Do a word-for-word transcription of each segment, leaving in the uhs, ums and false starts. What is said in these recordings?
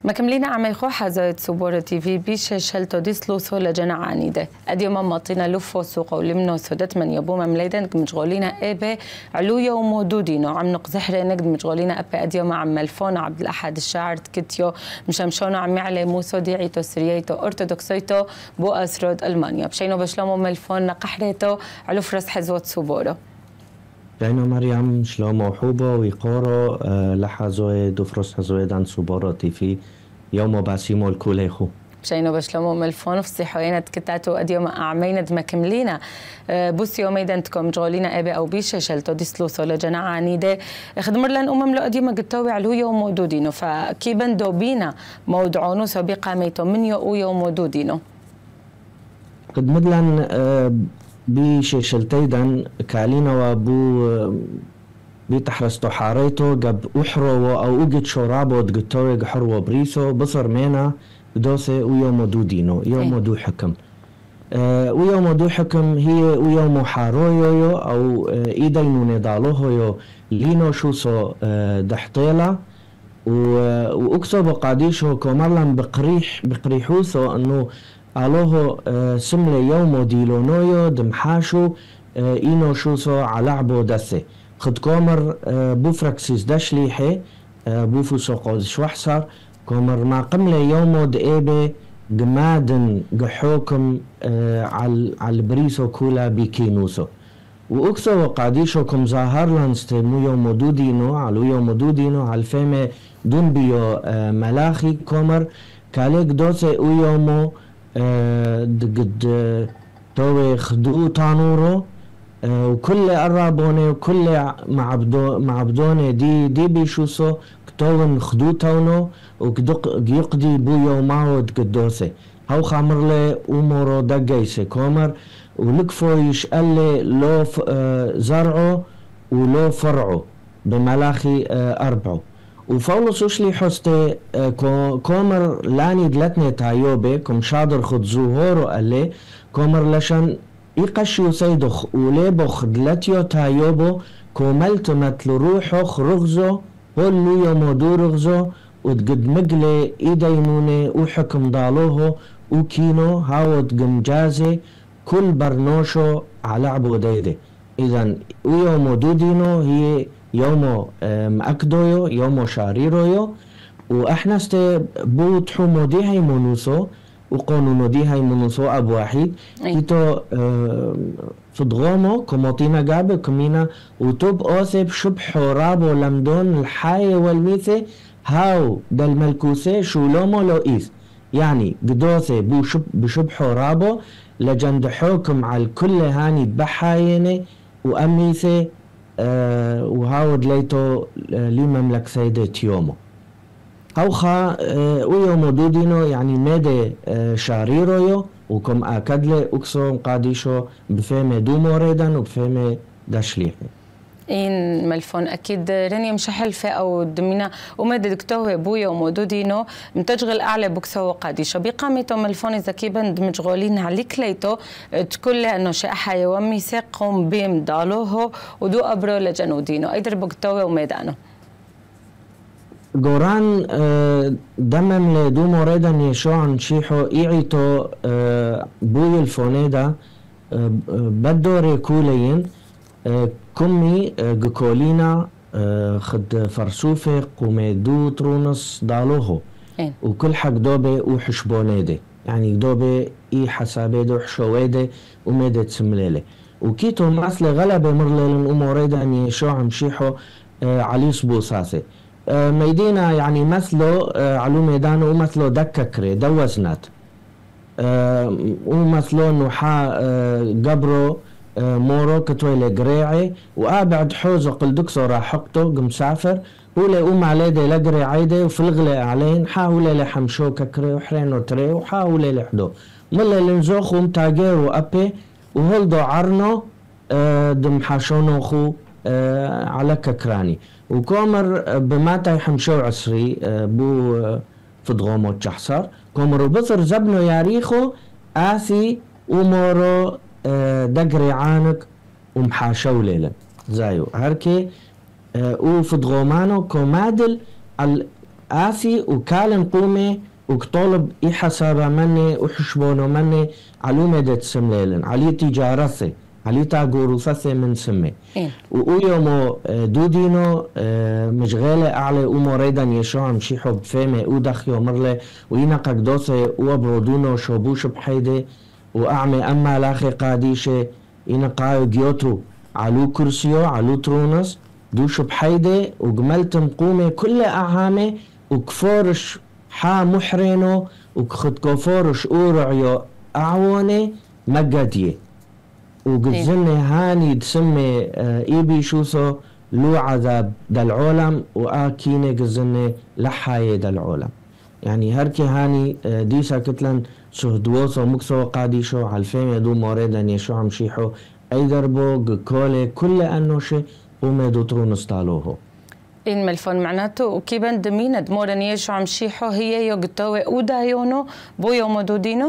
مكملين عم يخو حزايد سبورة تي في بيش شلتو ديسلو سولا جنا عنيدة أديو مماطينا لفو سوق ولمنو سودت من يبو ممليدا مشغولينا إبه علويا ومودودينو عم نقزحر نقد مشغولينا أبي أديو مع ملفون عبد الأحد الشاعر تكتيو مشمشونو عم يعلي موسو ديعيتو سرييتو أرتودوكسيتو بو أسرود ألمانيا بشينو بشلومو ملفون نقحريتو علو فرس حزوت سبورة جاينا مريم شلومو حوبو ويقورو أه لحظوي دوفروس حزوي دان سبورة تي في يومو باسيمو الكوليخو بشينو بشلومو ملفون في صحوينا تكتاتو أديوم أعمينا دمكملينا بوس يوميدا تكم جغولينا أبي أو بيش شلتو ديسلو سولا جنا عنيدة خدمر لن أمم لو أديوم قلتوي علو يوم ودودينو فكيبن دوبينا موضعونو سبيقا ميتو من يو يوم ودودينو قد مدلن أه بيش شلتيدن كالينا وابو بيتحرستو حاريتو قب أحرو أو أوجد شرابو دقتوي قحرو بريسو بصر مينا دوسي ويوم دودينو يوم دو حكم أه ويوم دو حكم هي ويوم حارويو أو أه إيدينو نضالوهو يو لينو شوسو أه دحطيلا وأكسو بقاديشو كومرلن بقريح بقريحوسو أنه علوه أه سملة يوم ديلونويو دمحاشو أه إينو شوسو علعبو دسي خد كومر أه بوفركسيس دشليحي أه بوفوسو قودش وحصر كومر ما قملة يومو دقيبه جمادن قحوكم أه على على بريسو كولا بيكينوسو وأكسو وقاديشو كم ظاهر لانستمو يوم دودينو علو يوم دودينو على الفيمة دون بيو أه ملاخي كومر كاليك دوسي ويومو أه دقد توي خدو تانورو أه وكل قربوني وكل معبدو معبدوني دي دي بيشوسو كتوغن خدو تونو وكدق يقضي بو يوماو دقدوسي هاو خامرلي امورو دقيسي كومر ولكفو يشقلي لو أه زرعو ولو فرعو بملاخي أه أربعو وفولو سوشلي حستي أه كومر لاني دلتني تايوبي كم شادر خد زوهورو قالي كومر لشان يقشيو سيدخ وليبخ دلتيو تايوبو كوملت متل روحو رغزو هولو يومو دو رغزو وتقد مقلي ايدينوني وحكم ضالوهو وكينو هاود قمجازي كل برنوشو على عبو ديدي اذن ويومو دودينو هي يومو مأكدويو يومو شاريرويو واحنا استي بوتحو موديهي مونوسو وقانونو دي هاي منوسو اب واحد كيتو فضغومو كوموتينا قابل كمينا وتوب اوسب شبح رابو لمدون الحاي والميثي هاو دل ملكوسي شولومو لو إيس يعني قدوسي بشبح رابو لجند حكم على الكل هاني بحايني وأميثي أه وهاو دليتو لي مملك سيدة يومو هاوخا أه ويومو دودينو يعني ميدي أه شاريرويو وكم أكدلي أكسو قاديشو بفهمي دومو ريدان وبفهمي داشليحي إن ملفون أكيد راني مشحلفة أو دمينا ومد دكتوه بويا ومودودينو متشغل أعلى بكسو قاديشو بقامتو ملفون إذا كيبن مشغولين عليك ليتو تقول أنه شيء حيوان ميساقهم بيم دالوه ودو أبرو لجنودينو أيدر بكتوه وميدانو قوران دمم لدو موريدا يشو عن شيحو إيعيتو بوي الفونيدا بدو ريكولين كمي جكولينا خد فرسوفة قوميدو ترونس دالوهو وكل حق دوبي وحشبونيدي يعني دوبي اي حسابيدو حشويدي وميدي تسمليلي وكيتو مثل غلبة مرلين اموريدا ان يشو عم شيحو عليس بوصاصي ميدينا يعني مثلو علو ميدانو ومثلو دككري دوزنات ومثلو نوحا قبرو مورو كتويلي قريعي وقابعد حوزو قل دكسو راحقتو قمسافر هولي قوم عليه دي لقريعي دي وفي الغلي علين حاولي لحمشو ككري وحرينو تري وحاولي لحدو ملا لنزوخ ومتاقيرو أبي وهلدو عرنو دم حاشونو خو على ككراني وكومر بماتا يحمشو عصري بو فضغومو تشحصر كومر وبصر زبنو ياريخو آثي ومورو دقري عانك ومحاشو ليلة زايو هركي وفضغومانو كومادل آثي وكالن قومي وكطالب إي حسابا مني وحشبونو مني علو مدت سمليلن علي تجارثي علي تاقورو ثثي من سمي ويومو دودينو مشغالة أعلى أمو ريدا يشوع مشيحو بفيمي ودخيو مرلي وينقق دوثي وبرودونو شوبوش بحيدي وأعمي أما لاخي قاديشي ينقايو جيوتو علو كرسيو علو ترونس دوش بحيدي وقملتم قومي كل أعامي وكفورش حا محرينو وخد كفورش أورعيو أعواني مقادية وقزني هاني تسمي إيبي شوثو لو عذاب دا العالم وآكيني قزني لحاية دا العالم يعني هركي هاني ديسا كتلن سهدوثو مكسو قاديشو عالفيم يدو موريدا يشو عمشيحو أي دربو كولي كل أنوشي وميدو ترونس تالوهو إن ملفون معناته وكيبان دمينة دمورن يشو عمشيحو هي يوغتوي ودايونو بو يومو دودينو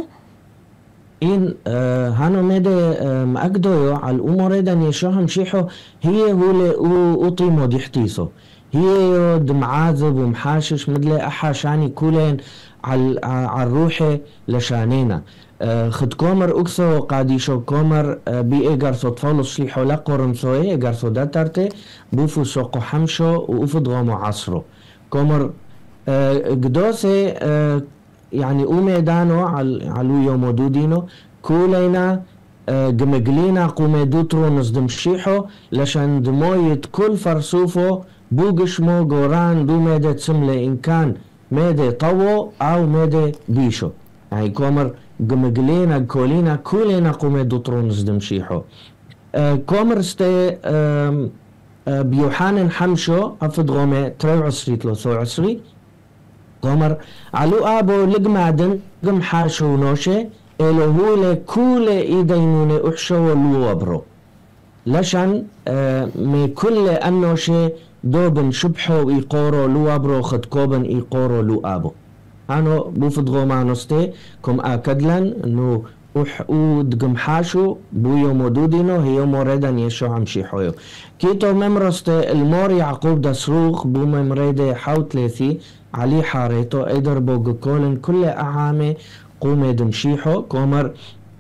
إن آه هانو ميدي آه مأقدويو على الأموريدا يشو عمشيحو هي هولي أطيمو ديحتيسو هي دمعاذب ومحاشش مدلي أحاشاني كولين على الروحي لشانينا آه خد كومر أكسو قاديشو كومر آه بي إيقارسو تفولو شليحو لقورنسو إيقارسو داتارتي بوفو سوقو حمشو وأفض غومو عصرو كومر آه قدوسي آه يعني أومي دانو على يومو دودينو كولينا آه قمقلينا قومي دوترو نصدمشيحو لشان دمويت كل فرسوفو بوغشمو قوران دو ميدي تسملي إن كان ميدي طوو أو ميدي بيشو يعني كومر قمقلينا كولينا كولينا قومي دوترون زدمشيحو آه كومر استي آه آه بيوحان حمشو أفض غومي تريو عسري تلوثو عسري كومر علو آبو لقمادن قم حاشو نوشي إلو هولي كولي إيدينوني أحشو لو وبرو لشان آه مي كل أنوشي دوبن شبحو إيقورو لو أبرو خد كوبن إيقورو لو أبو هانو بوفد غومانوستي كم آكدلن إنو وحقود قمحاشو بو يومو دودينو هي يومو ريدان يشو عمشيحويو كيتو ممرستي المور يعقوب دا سروخ بو ممريدي حوتليثي علي حاريتو ايدر بو قكولن كل أعامي قومي دمشيحو كومر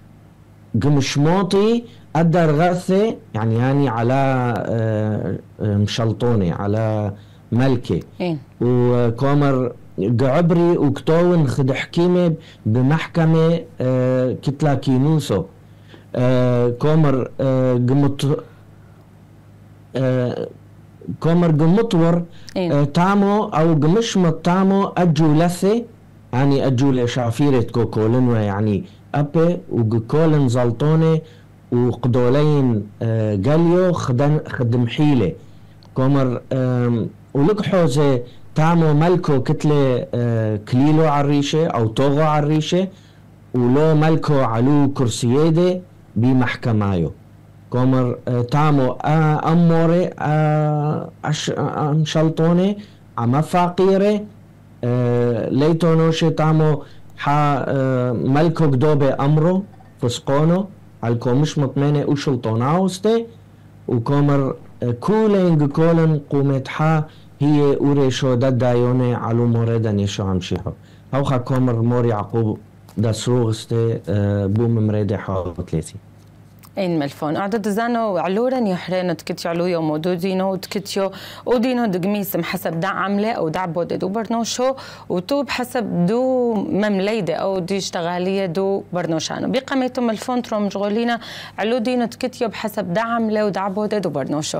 قمشموطي أدر غثي يعني يعني على مشلطوني على ملكي إيه؟ وكومر قعبري وكتون خد حكيمة بمحكمة آه كتلا كينوسو آه كومر آه قمط آه كومر قمطور آه تامو أو قمشمط تامو أجو لثي يعني أجو لشعفيرة كوكولن يعني أبي وقكولن زلطوني وقدولين آه قاليو خدن خدم حيلة كومر آه ولقحو زي تامو ملكو كتلة آه كليلو عالريشة أو توغو عالريشة ولو ملكو علو كرسييدة بمحكمايو كومر آه تامو آه أموري آه أش آه مشلطوني عما فاقيرة آه ليتونوشي تامو حا آه ملكو قدوبة أمرو فسقونو عالكو مش مطمئنة وشلطوناوستي وكومر آه كولين قكولن قومت حا هي أوريشو داد دايوني علو موريدان يشو عمشيحو هوخا كومر مور يعقوب دا سروغستي بو ممريدي حوتليتي إن ملفون أعدد زانو علورن يحرين تكتيو علو يوم ودودينو وتكتيو ودينو دقميسم حسب دا عملة أو دا عبودة دو برنوشو وتو بحسب دو ممليدة أو دي اشتغالية دو برنوشانو بقاميتو ملفون ترو مشغولينا علو دينو تكتيو بحسب دا عملة ودا عبودة دو برنوشو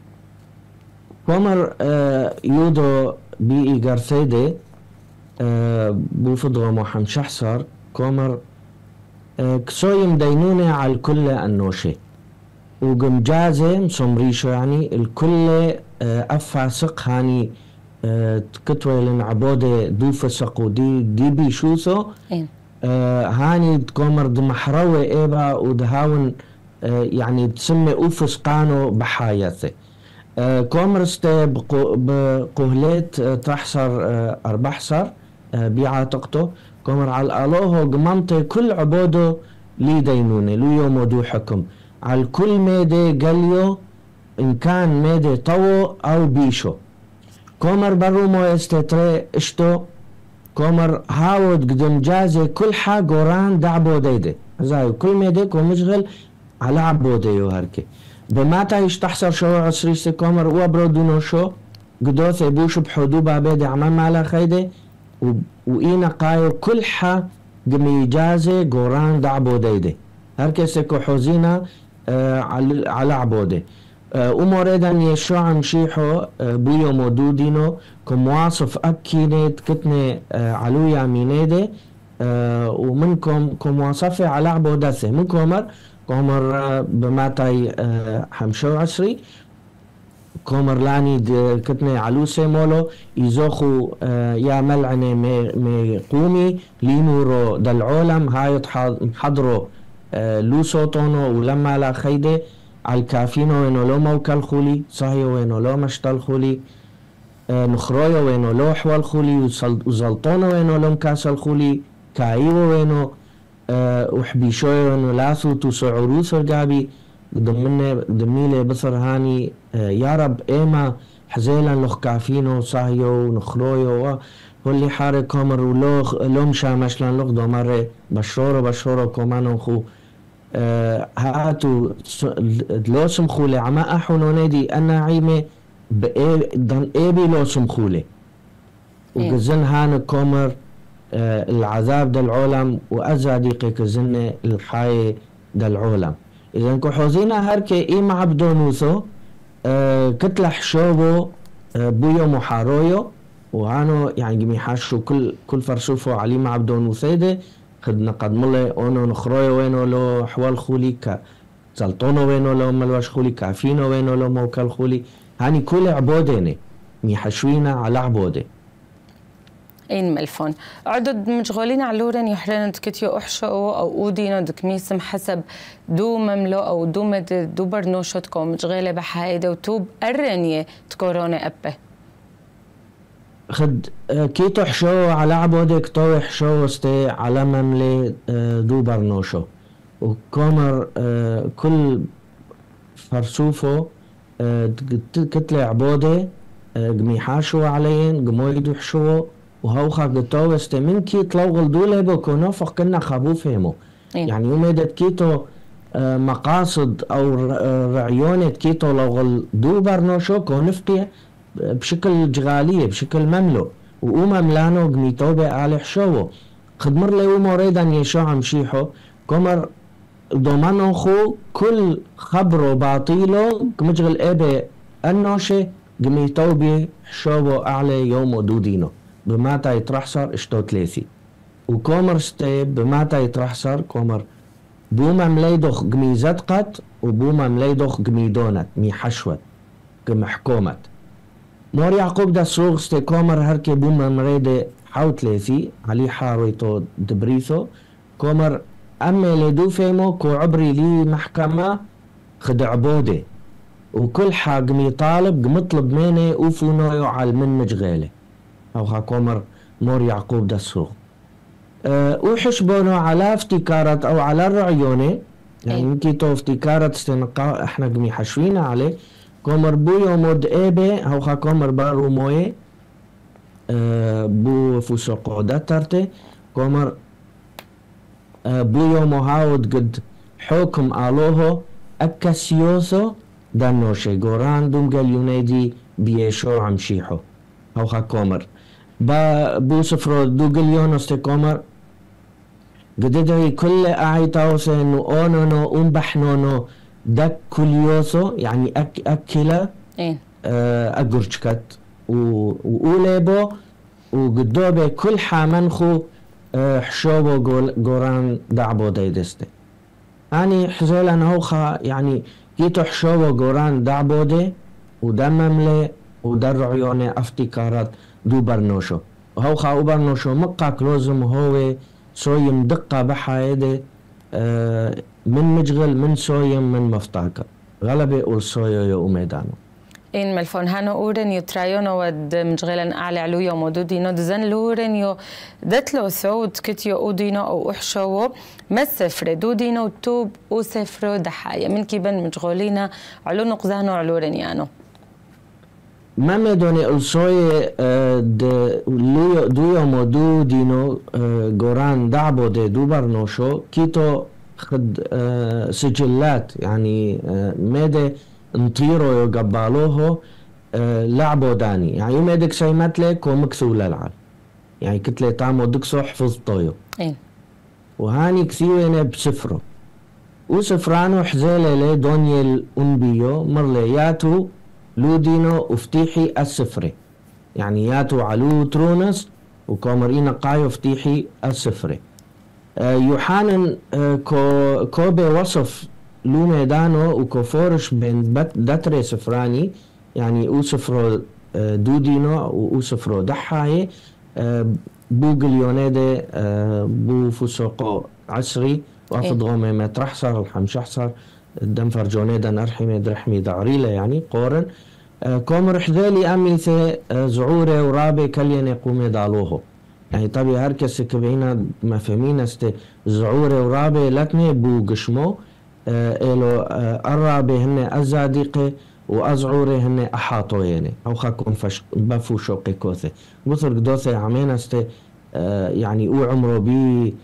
كومر آه يودو بي إيغارثيدي آه بوفضغو محمد شحصر كومر آه كسويم دينوني على الكل النوشي وقمجازي مصمريشو يعني الكل آه أفاسق هاني آه كتوي لن عبودة دو فسق ودي دي بيشوسو آه هاني كومر دمحروي إيبا ودهاون آه يعني تسمي أوفسقانو بحاياثي آه كومرستي بقهليت آه تحصر آه أربحصر آه بيعاتقته كومر على الألوهو قممتي كل عبودو لي دينوني لو يومو دو حكم على كل ميدي قليو إن كان ميدي طو أو بيشو كومر برومو استتري اشتو كومر هاود قدم جازي كل حا قوران دعبو ديدي زايو كل ميديك ومشغل على عبو ديو هركي بماتا يشتحصر شو عصريسي كومر وابرو دونو شو قدوث يبوشو بحدو بابيدي عمام على خيدي وإينا قايو كل حا قمي جازي قوران دعبو ديدي هركي سيكو حوزينا آه على, على عبودي آه وموريدا يشو عم شيحو آه بيو مودودينو كمواصف أكينيت كتني آه علويا مينيدي آه ومنكم كمواصفة على عبودثي من كومر كومر آه بماتاي آه حمشو عصري كومر لاني كتني علوسي مولو يزوخو آه يا ملعنة مي قومي لينورو دالعولم هاي حضرو آه لو صوتونو ولما لا خيدي على الكافينو وينو لو موكل خولي صهيو وينو لو مشتل خولي آه نخرويو وينو لو حوال خولي وزلطونو وينو لو مكاسل خولي كايو وينو آه وحبيشوي وينو لاثو توسو عروس القابي ضمني ضميلي بصر هاني آه يا رب ايما حزيلا لوخ كافينو صهيو نخرويو واللي حاري كومر ولو لو مشا مشلان لوخ دوماري بشورو بشورو كومانو خو آه هاتو لو سمخولي عما احونو نادي انا عيمي ضن ايبي لو سمخولي وقزن هان كومر آه العذاب دا العولم وازا ديقي كزن الحي دا العولم اذا كو حوزينا هركي ايما عبدونوثو آه كتلا حشوبو آه بويو محارويو وهانو يعني جمي حاشو كل كل فرسوفو عليما عبدونوثيدي خدنا قد ملي اونو نخرويو وينو لو حوال خولي كا زلطونو وينو لو ملواش خولي كافينو وينو لو موكل خولي هاني كل عبوديني مي حشوينا على عبودي اين ملفون عدد مشغولين علورن يحرن تكتيو احشو او اودينو دكميسم حسب دو مملو او دو مد دو برنوشتكم مشغله بحايده وتوب الرنيه تكورونا ابه خد كيتو حشو على عبودي كتو حشو استي على مملي دو برنوشو وكومر كل فرسوفو كتلي عبودي قمي حاشو عليين قمو يدو حشو وهوخا قطو استي من كي تلوغل دولي بكو نوفق كنا خابو فهمو يعني يوميدت كيتو مقاصد او رعيونة كيتو لوغل دو برنوشو كو نفقية بشكل جغالية بشكل مملو وأوما ملانو قميتو بآل حشوو خدمر لي ومو ريدا يشو عم شيحو كومر دومانو خو كل خبرو باطيلو كمجغل ايبي النوشي قميتو بي حشوو أعلى يومو دودينو بماتا يترحصر اشتو تليثي وكومر ستي بماتا يترحصر كومر بوما مليدوخ قمي زدقت وبوما مليدوخ قمي دونت مي حشوت قم حكومت مور يعقوب دا سوغ ستي كومر هركي بوما مريدي حوت ليثي علي حارويتو دبريثو كومر أمي لدو فيمو كو عبري لي محكمة خد عبودي وكل حاق مي طالب مطلب ميني اوفونويو على من مجغيلي او ها كومر مور يعقوب دا سوغ أه وحشبونو على افتكارات او على الرعيوني يعني مكي تو افتكارات استنقا احنا قمي حشوينا عليه كومر بويو مود ايبي هو خا كومر بارو موي أه بو فوسو قودة ترتي كومر أه بويو مهاود قد حكم آلوهو اكاسيوثو دانوشي قوران دوم قال يونيدي بيشو عم شيحو هو خا كومر با بو سفرو دو قليون استي كومر قد ادعي كل اعيتاوسي انو اونونو امبحنونو دك كليوسو يعني أك أكلا إيه أجرشكت وأوليبو وقدوبة كل حامنخو حشوبو قوران دعبو ديدستي يعني حزول أنا هوخا يعني كيتو حشوبو قوران دعبو دي ودمملي ودر عيوني افتكارات دو برنوشو هوخا او برنوشو مقا كلوزم هو سويم دقة بحايدي آه من مجغل من سويم من مفتاكا غلبي أول سويو يو أميدانو إن ملفون هانو أورن يترايونو ود مجغلن أعلى علويا مودودينو دزن لورن يو دتلو ثود كتيو أودينو أو أحشوو ما سفر دودينو توب أو سفر دحايا من كيبن مجغولينا علو نقزانو علورن يانو ما مدوني الصوي دويا مودو دينو جوران دعبو دي دو برنوشو كيتو خد سجلات يعني ميدي نطيرو يقبالوه لعبو داني يعني ميدك سيمتلي كو مكسو للعب يعني كتلي تامو دكسو حفظتويو إيه. وهاني كثيوينه بسفرو وسفرانو حزيلة لي دونيل أنبيو مرلي ياتو لودينو وفتيحي السفري يعني ياتو علو ترونس وكومرينا قايو فتيحي السفري آه يوحانن آه كو كوبي وصف لو ميدانو وكوفورش بين داتري سفراني يعني او سفرو آه دودينو و سفرو دحاي آه بو قليونيدي آه بو فسوقو عسري وافض غومي مترحصر الحمشحصر الدنفر جونيدا نرحمي درحمي دعريلة يعني قورن آه كومر حذالي أميثي آه زعوري ورابي كليني قومي دالوهو يعني طبي هركس كبعينا مفهمين است زعوري ورابي لتني بو قشمو آه إلو آه الرابي هن الزاديقي وأزعوري هن أحاطو يعني أو خاكم فش بفو شوقي كوثي بثر قدوثي عمين است آه يعني او عمرو بي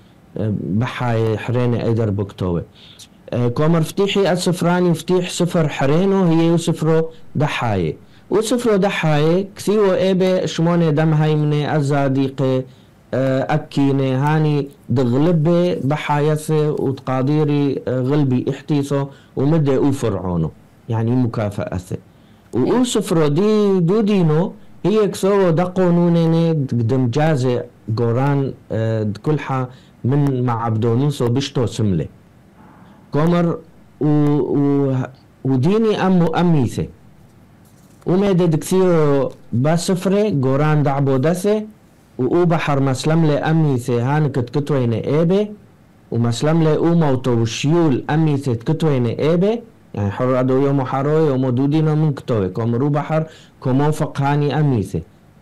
بحاي حريني ايدر بكتوي أه كومر فتيحي السفراني فتيح سفر حرينو هي يسفرو دحاي وسفرو دحاي كثيو ايبه شموني دم هايمني الزاديقي أه اكيني هاني دغلبي بحايثي وتقاديري غلبي احتيثو ومدي او فرعونو يعني مكافأثي و سفرو دي دو دينو هي كثيو دقونونيني دم جازي قوران أه كلها من مع عبدونوسو بشتو سملة كومر و... و... وديني أمو أميثي وميدد كثير بسفري قوران دعبو دثي و بحر مسلملة أميثي هان كتكتوين إيبي ومسلملة أو موتو وشيول أميثي كتكتوين إيبي يعني حر أدو يومو حروي يومو دودينو من كتوي كومرو بحر كوموفق هاني أميثي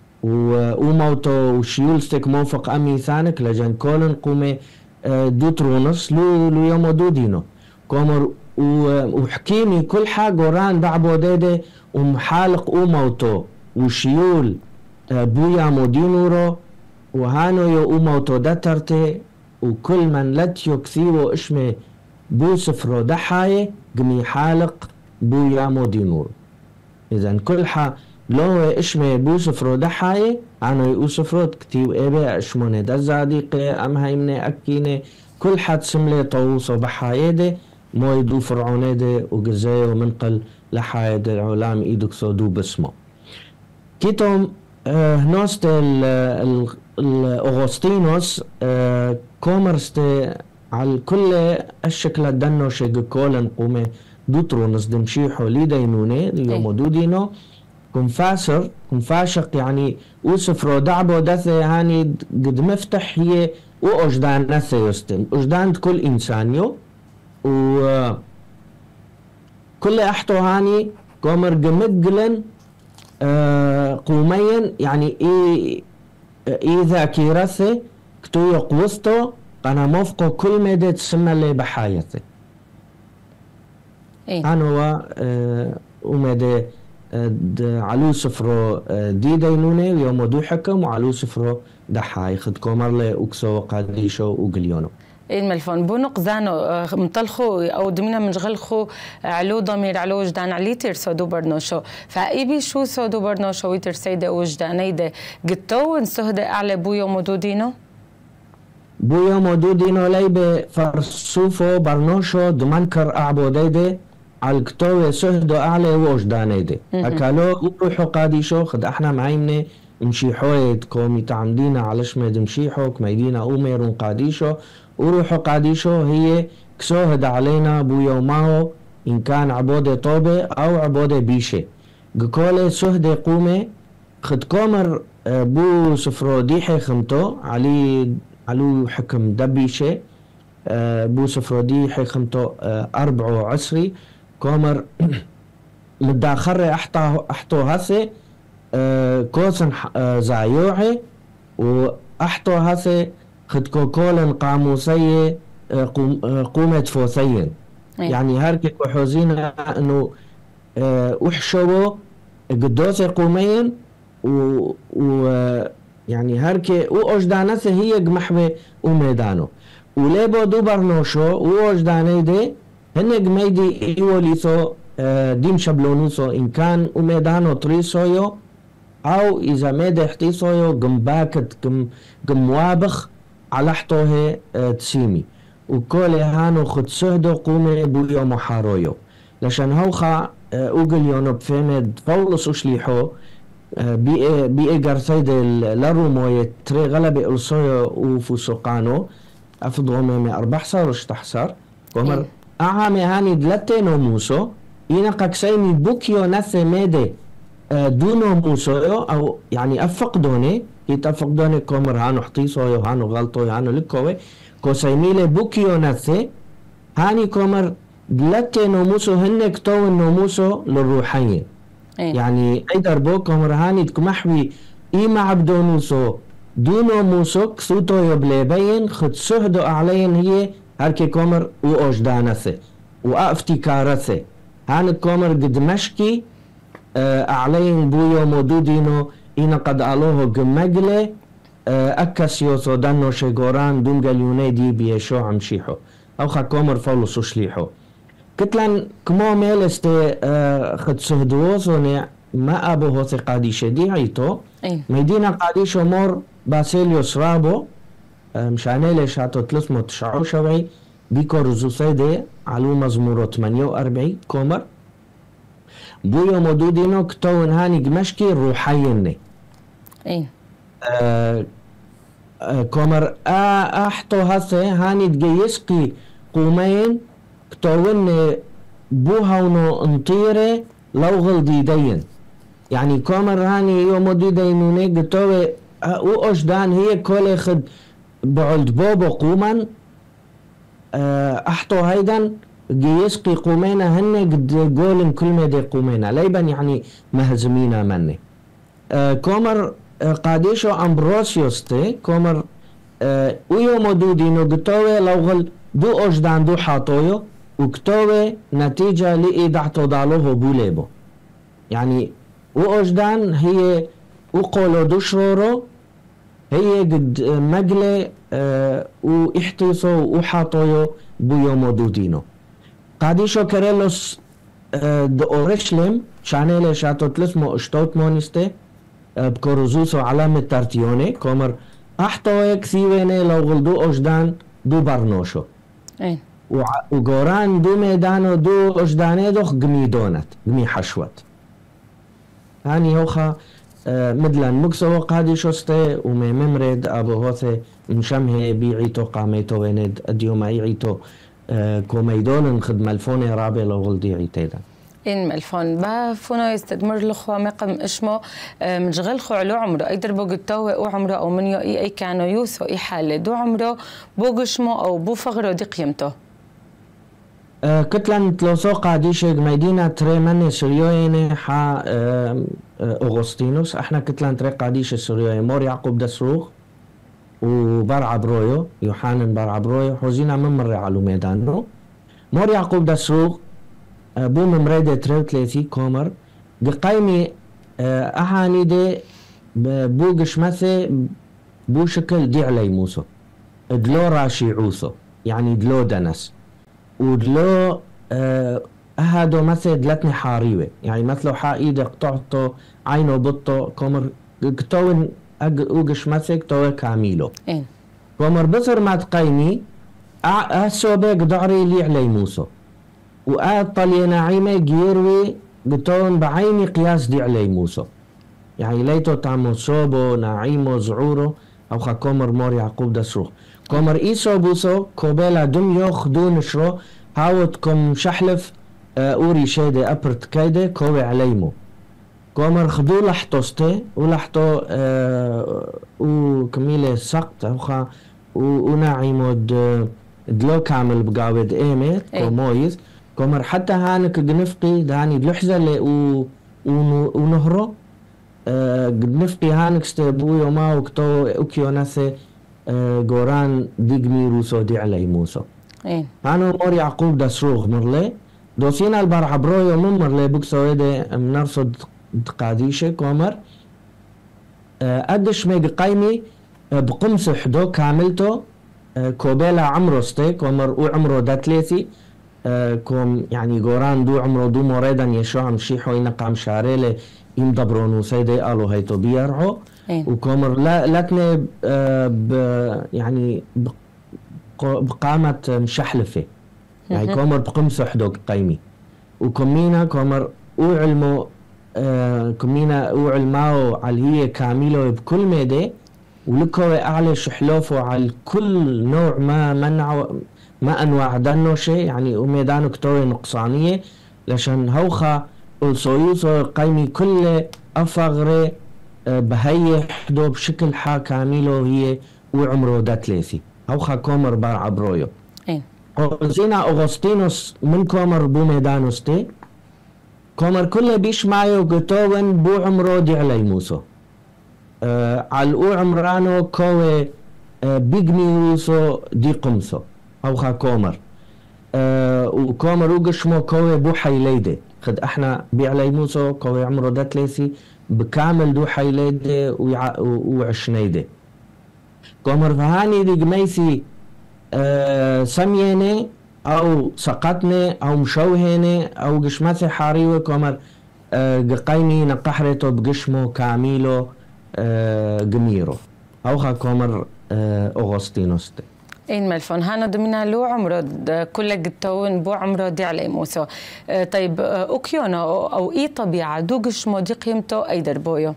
وموتو وشيول ستيك موفق أمي ثانك لجن كولن قومي دو ترونس لو لو يومو دو دينو كومر وحكيمي كل حاجة قران دعبو ديدي ومحالق وموتو وشيول بويا مودينورو وهانو يو موتو دترتي وكل من لتيو كثيرو اشمي بو سفرو دحاي قمي حالق بويا مودينورو إذن كل حاجة لو اشمي بو سفرو دحاي عنو يو سفرو كتيو ايبه اشموني دزاديقي ام هايمني اكيني كل حد سملي طووصو بحايدي مو يدو فرعونيدي وقزايو منقل لحايد العلام ايدوكسو دو بسمو كيتوم اه نوست الاغسطينوس اه كومرستي على كل الشكل الدنو شيق كولن قومي دوترونس دمشيحو لي دينوني اليوم دو دينو كن فاسر كن فاشق يعني وسفرو دعبو دثي هاني قد مفتح هي وأجدان نثي يستم أجدان كل إنسانيو و كل أحتو هاني كومر قمقلن آه قوميا يعني إي إي ذاكيرثي كتو يقوثتو قنا موفقو كل ميدة تسمى اللي بحايثي إيه؟ أنا آه وميدة علو سفرو دي دينوني ويومو دو حكم وعلو سفرو دحاي خد كومرلي وكسو قاديشو وقليونو إيه ملفون بو نقزانو مطلخو أو دمينا منشغلخو علو ضمير علو وجدان علي ترسو دو برنوشو فأيبي شو سو دو برنوشو ويترسيدة وجدانيدة قطو نسهدة أعلى بو يومو دو دينو بو يومو دو دينو ليبي فرسوفو برنوشو دمانكر أعبو ديدي على الكتوة سهدو أعلى وجدانيدي أكالو وروحو قاديشو خد احنا معيمني مشي حويد كومي تعمدينا على شمد مشيحو كميدينا أوميرون قاديشو وروحو قاديشو هي كسوهد علينا بو يوماو إن كان عبودة طوبة أو عبودة بيشة قكولي سهدي قومي خد كومر بو سفرو ديحي خمتو علي علو حكم دبيشة بو سفرو ديحي خمتو أربعو عسري كومر مداخرة أحطو أحطو هثي أه كوسن أه زايوعي وأحطو هثي خد كوكولن قاموسية أه قوم أه قومة فوثين يعني هاركي وحوزينا أنه أه وحشوه قدوسة قوميا و, و يعني هركي و أجدانسه هي جمحبة وميدانو وليبو دو برنوشو و أجداني دي هن جميدي إيوليثو ديم شبلونوسو إن كان وميدانو تريسويو أو إذا ميدا احتيسويو جمباكت جم جموابخ على حطوه تسيمي وكل هانو خد سهدو قومي بويو محارويو لشان هوخا اوغليونو بفيمد فولس وشليحو بي بي جارثيد لروموي تري غلبي الصويو وفوسوقانو افضومي مي اربع صار وشتحصر كومر اعامي هاني دلتي نوموسو إنا قاكسيمي بوكيو نثي ميدي دونو موسويو او يعني افقدوني يتفقدوني كومر هانو حطيسويو هانو غلطو هانو لكوي كوسيميلي بوكيو نثي هاني كومر دلتي نوموسو هن كتو النوموسو للروحية أيه. يعني ايدر بو كومر هاني تكمحوي ايما عبدونوسو دونو موسو كسوتو يبليبين خد سهدو اعلين هي هركي كومر و اوجدانثي و افتكارثي هاني كومر قد مشكي اعلين بويو مودودينو اينا قد الوهو قمقلي اكاسيوسو دانو شيغوران دونجاليوني دي بيشو عمشيحو او خا كومر فولوسو شليحو كتلان كمو ميلستي خد سهدووسوني ما ابو هوثي قاديشة دي عيتو ميدينا قاديشو مور باسيليوس رابو مشانيلي شاتو تلسمو تشعو شوعي بيكو رزوسي دي علو مزمورو ثمانية وأربعين كومر بويو مودودينو كتون هاني قمشكي روحيني ايه آه آه كومر آه احتو هثي هاني تجيسقي قومين كتون بوهاونو انطيري لوغل ديدين يعني كومر هاني يو مودودينوني قتوه او اجدان هي كولي خد بعد بوبو قوما آه احتو هيدا يسقي قومينا هن قد قولن كل ما دي قومينا ليبن يعني مهزمينا مني آه كومر آه قاديشو امبروسيوس تي كومر آه ويو مودودينو قتوه لوغل دو اجدان دو حاطويو وكتوه نتيجة لئي دعتو دالوهو بوليبو يعني واجدان هي وقولو دو شرورو هي قد مقلي آه واحتيصو وحاطويو بويو مودودينو قاديشو كاريلوس آه دو اورشلم شانيلي شاتو تلسمو اشتوت مونستي آه بكوروزوسو علامة تارتيوني كومر احتوى كثيويني لو غلدو اجدان دو برنوشو ايه وقوران دو ميدانو دو اجداني دوخ قمي دونت قمي حشوت هاني هوخا آه مدلن مكسو قاديشو ستي ومي ممرد ابو هوثي مشمهي بيعيتو قاميتو ويند اديوما يعيتو آه كوميدون خدمة الفوني رابي لو غلدي عيتيدا إن ملفون با فونو يستدمر لخوا مقام إشمو مشغل خو علو عمره أيدر بوج التوه أو عمره أو من يو إي أي كانوا يوسو إي حالة دو عمره بوجشمو أو بو فغره دي قيمته آه كتلن تلوسو قاديشة مدينة تري مني سوريويني حا آه أغسطينوس احنا كتلن تري قاديشة سوريوي مور يعقوب دسروخ وبرع برويو يوحانن برع برويو حوزينا من مرة على ميدانو مور يعقوب دسروخ بو ممريدة تري وثلاثين كومر بقايمي احاني دي بو قشمثي بو شكل دي علي موسو دلو راشي عوسو يعني دلو دنس ودلو اهادو مثل دلتني حاريوة يعني مثلو حايدة قطعتو عينو بطو كومر كتوين اوقش مثل كتوين كاميلو إيه؟ كومر بصر ما تقايمي اهسو بيك دعري لي علي موسو وآد طلي ناعيمة جيروي قتون بعيني قياس دي علي موسو يعني ليتو تعمو صوبو ناعيمو زعورو او خا كومر مور يعقوب دسروخ كومر ايسو بوسو كوبيلا دم يوخ دون شرو هاوت كم شحلف اوري شيدي ابرت كايدي كوي عليمو كومر خدو لحطوستي ولحطو اه وكميلة سقط او خا وناعيمو دلو كامل بقاود ايمي كومويز كومر حتى هانك قنفقي داني دلحزة ونهرو قنفقي هانك ستبو يوما وكتو اوكيو ناثي قوران ديقمي روسو دي علي موسو هانو مور يعقوب دسروغ مرلي دوسينا البرع برويو من مرلي بكسو ايدي منرصد دقاديشة كومر قدش ميج قايمي بقمص حدو كاملتو كوبيلا عمرو ستي كومر او عمرو داتليثي كوم يعني جوران دو عمرو دو مريدا يشو عم شيحو ينقع مشاريلي يمدبرونو سيدي قالوا هيتو بيرعو وكومر لا لكن يعني بقامة مشحلفة يعني كومر بقمص حدو قايمي وكمينا كومر او علمو كمينا او علماو على هي كاميلو بكل ميدي ولكوي اعلى شحلوفو على كل نوع ما منع ما انواع دنوشة يعني وميدانو كتوي نقصانية لشان هوخا الصيوصو قايمي كل افغري بهي حدو بشكل حا كاميلو هي وعمرو داتليثي هوخا كومر بار عبرويو زينا أغسطينوس من كومر بو ميدانوستي كومر كله بيش مايو قطوين بو عمرو دي علي موسو آه على او عمرانو كوي آه بيجميوسو دي قمسو اوخا كومر آه وكومر وقشمو كوي بو حيليدي خد احنا بي علي موسو كوي عمرو داتليسي بكامل دو حيليدي وعشنيدي كومر فهاني دي قميسي آه سميني او سقطني او مشوهني او قشمثي حاريوي كومر آه قايمي نقحرتو بقشمو كاميلو آه قميرو اوخا كومر آه اغسطينوستي اين ملفون هانا دمنا لو عمرو كل قتون بو عمرو دي على موسو آه طيب آه اوكيونا او, أو اي طبيعه دو قشمو دي قيمتو اي دربويو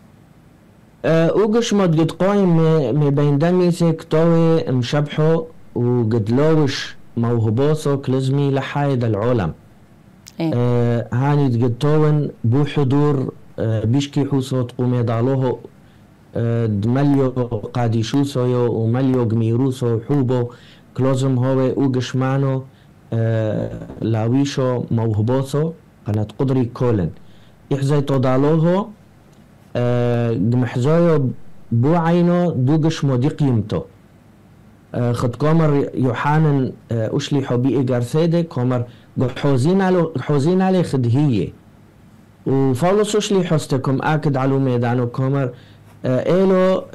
آه اوقشمو قد قايم مي بين دمي سيكتوي مشبحو وقد لوش موهبوسو كلزمي لحايد العالم إيه؟ آه هاني قد توين بو حضور آه بيشكي حوسو تقومي دالوهو آه دمليو قاديشوسو يو ومليو قميروسو حوبو كلوزم هو اوقشمانو آه لاويشو موهبوسو قنات قدري كولن يحزيتو دالوهو آه قمحزويو بو عينو دو قشمو دي قيمتو خد كومر يوحانن اشلي حبي اجارسيدي كومر حوزين على حوزين على خد هي وفولوس اشلي حستكم اكد على ميدانو كومر ايلو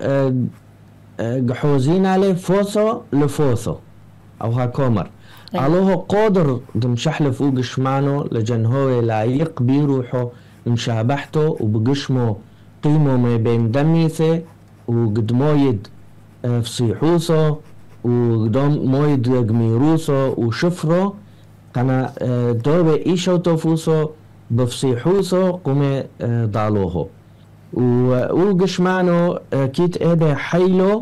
حوزين على فوسو لفوسو او ها كومر علوه قادر دمشحلف وقشمانو لجن هو لايق بيروحو مشابحته وبقشمو قيمو ما بين دميثه وقدمويد فصيحوسو ودوم مويد قميروسو وشفرو قنا دوبي ايشو توفوسو بفصيحوسو قومي دالوهو وقشمانو كيت ايبه حيلو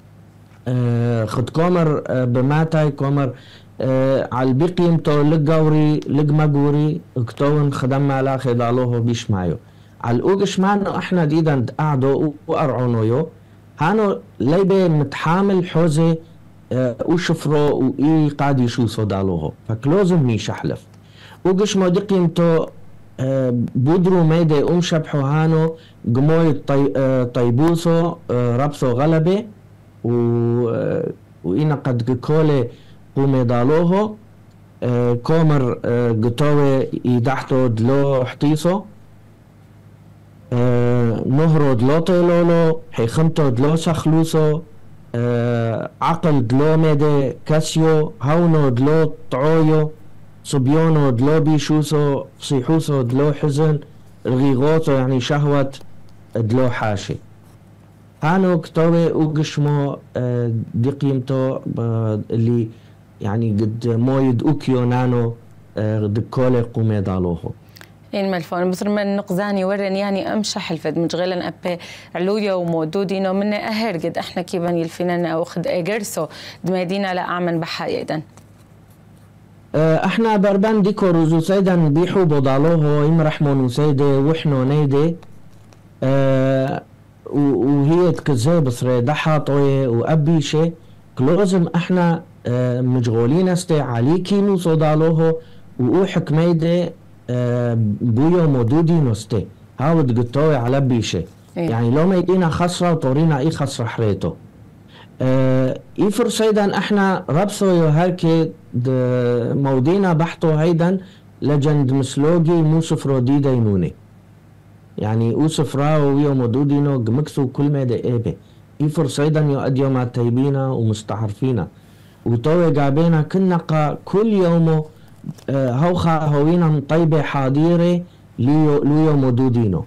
خد كومر بماتاي كومر على البقيمتو لقاوري لقمقوري اكتون خدم مالاخي دالوهو بيشمايو على القشمانو احنا ديدا قعدو وارعونويو هانو ليبه متحامل حوزي اه وشفرو وإي قاعد يشوسو دالوهو فكلوزم ميش أحلف وقشمو دي قيمتو اه بودرو ميدي أم شبحو هانو قموي طي اه طيبوسو اه ربسو غلبة و اه وإينا قد كولي قومي دالوهو اه كومر اه قطوي يدحتو دلو حطيسو آه نهرو دلو طيلولو حيخمتو دلو سخلوسو آه عقل دلو ميدي كاسيو هونو دلو طعويو صبيونو دلو بيشوسو فصيحوسو دلو حزن رغيغوتو يعني شهوة دلو حاشي هانو كتوي وقشمو آه دي قيمتو اللي يعني قد مويد اوكيو نانو آه دكولي قومي دالوهو إن ملفون مثل ما النقزاني ورن يعني أمشح الفد مجغلا أبي علويا ومودودينو من أهر قد إحنا كيبان يلفيننا أو خد إجرسو دميدينا لأعمن بحايدا إحنا بربان ديكو روزو سيدا بيحو بضالوهو يمرحمون سيدي وحنو نيدي أه وهي تكزي بصري دحاطوي وأبيشي كلوزم إحنا أه مجغولين استي عليكي نوصو دالوهو وأوحك ميدي أه بويو مودودي نوستي هاود قطوي على بيشي إيه؟ يعني لو ما يدينا خسرة وطورينا اي خسرة حريتو أه يفر سيدا احنا ربصو يو هاركي مودينا بحثو هيدا لجند مسلوجي موسف رودي دينوني يعني أوسف راو ويو مدودينو جمكسو كل ما دقيبة إيفر صيدا يو أديو تايبينا ومستحرفينا وطوي جابينا كنقا كل يوم هوخا هوينا مطيبة حاضيرة ليو ليو مدودينو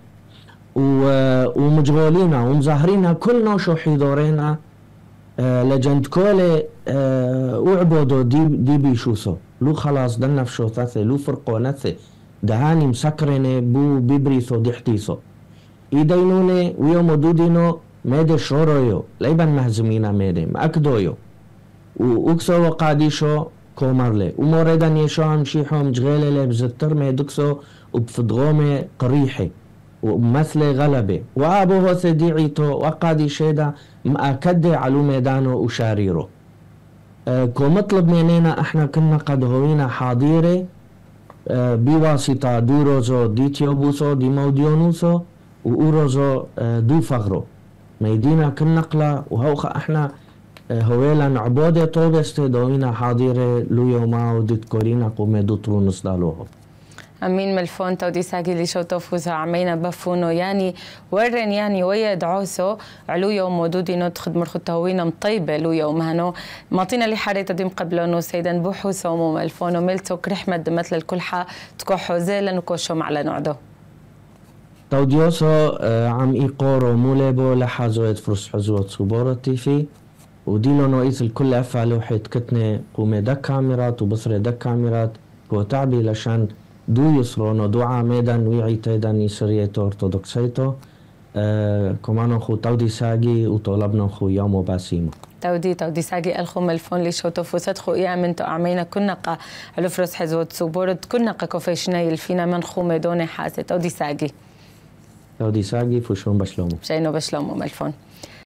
ومجغولينا ومظاهرينا كلنا شو حضورينا لجند كولي وعبودو دي دي بيشوسو لو خلاص دلنا في شوثاثي لو فرقونثي دهاني مسكرني بو بيبريثو ديحتيسو إيدينوني ويو مدودينو ميدي شورويو ليبن مهزمينا ميدي مأكدويو وأكسو وقاديشو كومرلي وموردان يشو عمشيحو مجغيلي لي بزتر ميدكسو وبفضغومي قريحي ومثلي غلبة وابو هو سديعيتو وقادي شيدا مأكد علو ميدانو وشاريرو أه كو مطلب منينا احنا كنا قد هوينا حاضيري أه بواسطة دو روزو دي تيوبوسو دي موديونوسو وأوروزو أه دو فغرو ميدينا كنقلا وهوخا احنا أه هويلا نعبودة طوبستي دوينا حاضيري لو يوماو ديت كورينا قومي دو ترونس دالوهو أمين ملفون تودي ساقي اللي شو توفوزا عمينا بفونو يعني ورن يعني ويا دعوسو علو يوم ودودي نو تخد مرخد تهوينا مطيبة لو يوم هنو ماطينا اللي حاري تديم قبلونو سيدا بوحوسا ومو ملفونو ملتو كرحمد مثل الكلحة تكوحو زيلا وكوشو على نعدو توديوسو عم إيقورو موليبو لحازويت فرس حزوة صبورة تيفي وديلو نوئيس الكل أفعلو حيت كتني قومي دك كاميرات وبصري دك كاميرات هو تعبي لشان دو يسرونو دو عاميدان ويعي تيدان يسريتو ارتودوكسيتو آه كمانو خو تودي ساقي وطولبنا خو يومو باسيمو تودي تودي ساقي الخو ملفون لي شوتو فوسات خو إيا منتو عمينا كنقا على فرس حزوت سوبورد كنقا كوفيشنا يلفينا من خو ميدوني حاسي تودي ساقي تودي ساقي فوشون بشلومو بشينو بشلومو ملفون